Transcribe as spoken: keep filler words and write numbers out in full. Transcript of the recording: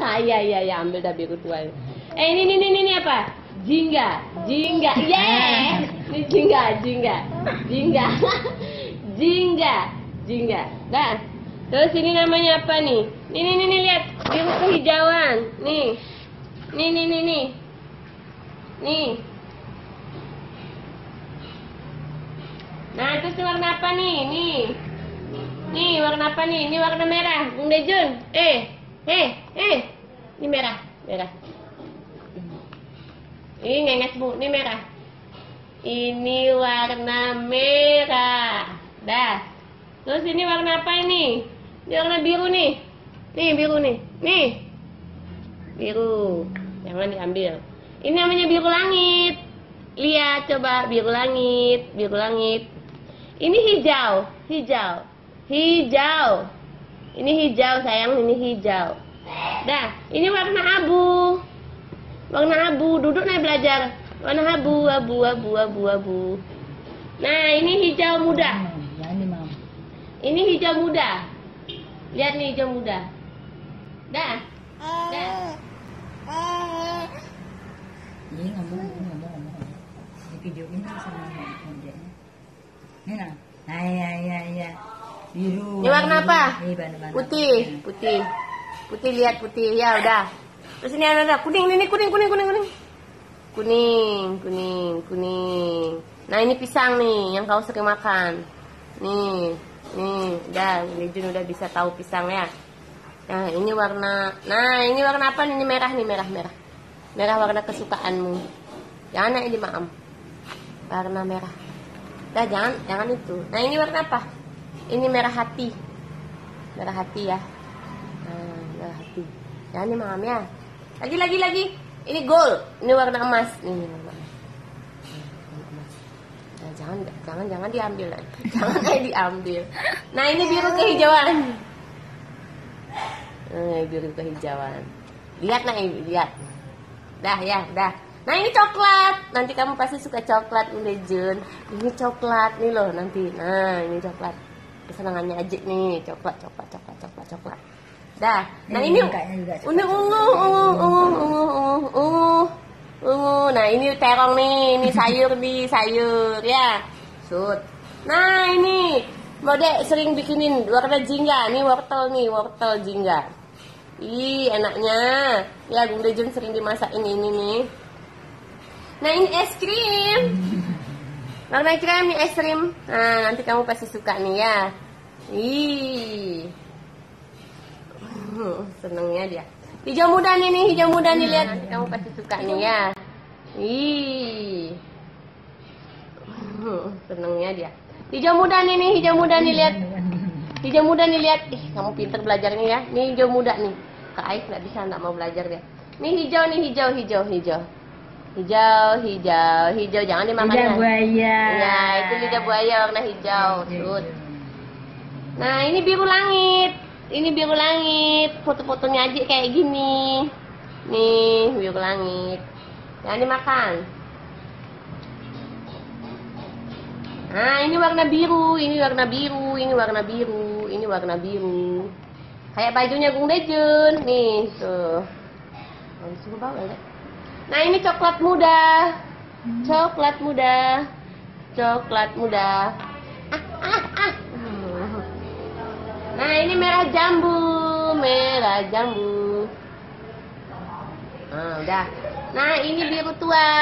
Iya iya ya, ambil dah biru tua. Eh ini ini ini, ini apa? Jingga, jingga, yeah. Ini jingga, jingga, jingga, jingga, jingga. Dah. Terus ini namanya apa nih? Nih nih nih, nih lihat biru kehijauan. Nih, nih nih nih nih, nih. Nah terus warna apa nih? Nih, nih warna apa nih? Ini warna merah, Bung Dejun. Eh, eh, eh, ini merah, merah. Ini ngenges Bu, ini merah. Ini warna merah. Dah. Terus ini warna apa ini? Ini warna biru nih. Nih biru nih. Nih. Biru. Jangan diambil. Ini namanya biru langit. Lihat coba biru langit, biru langit. Ini hijau, hijau. Hijau. Ini hijau sayang, ini hijau. Dah, ini warna abu. Warna abu, duduk nih belajar. Warna abu, abu, abu, abu, abu. Nah, ini hijau muda. Ini hijau muda. Lihat nih hijau muda. Dah. Dah. Ini ngomong, ngomong, ngomong. Di video ini sama modelnya. Ini nah. Nah, ya, ya, ya. Biru. Ini warna apa? Ini putih, putih. Putih lihat putih. Ya udah. Terus ini ada kuning, ini kuning, kuning, kuning, kuning. Kuning, kuning, kuning. Nah, ini pisang nih yang kau sering makan. Nih, nih, udah, Jun udah bisa tahu pisang ya. Nah, ini warna. Nah, ini warna apa nih? Ini merah nih, merah, merah. Merah warna kesukaanmu. Jangan ini maam. Warna merah. Dah, jangan, jangan itu. Nah, ini warna apa? Ini merah hati. Merah hati ya. Nah, merah hati. Jangan ini maam ya. Lagi, lagi, lagi. Ini gold. Ini warna emas. Ini warna emas. Nah, jangan, jangan, jangan diambil. Jangan diambil. Nah, ini biru kehijauan. Nah, biru kehijauan. Lihat nah, ini lihat. Dah ya, dah. Nah, ini coklat. Nanti kamu pasti suka coklat, Bunda Jun. Ini coklat nih loh nanti. Nah, ini coklat. Kesenangannya aja nih, coklat, coklat, coklat, coklat, coklat. Dah. Nah, ini ungu, ungu, ungu, ungu, ungu, ungu, ungu. Nah, ini terong nih, ini sayur nih, sayur ya. Sud. Nah, ini Mode sering bikinin warna jingga. Nih wortel nih, wortel jingga. Ih, enaknya. Ya, Bunda Jun sering dimasakin ini nih. Nah, ini es krim. Warna krim nih es krim. Nah, nanti kamu pasti suka nih ya. Ih. Senengnya dia. Hijau muda nih nih, hijau muda nih, lihat. Nanti kamu pasti suka nih ya. Ih. Senengnya dia. Hijau muda nih nih, hijau muda nih, lihat. Hijau muda nih, lihat. Ih, kamu pinter belajarnya ya. Nih hijau muda nih. Kak Ais nggak bisa, nggak mau belajar dia. Nih hijau nih, hijau, hijau, hijau. Hijau, hijau, hijau. Jangan dimakan. Lidah buaya. Ya, itu lidah buaya warna hijau. Sud. Nah, ini biru langit. Ini biru langit. Foto-fotonya aja kayak gini. Nih, biru langit. Jangan dimakan. Nah, ini warna biru, ini warna biru, ini warna biru, ini warna biru. Kayak bajunya Bung Dejun. Nih, tuh. Langsung bawa ya. Nah, ini coklat muda. Coklat muda. Coklat muda. Ah, ah, ah. Nah, ini merah jambu. Merah jambu. Nah, udah. Nah, ini biru tua.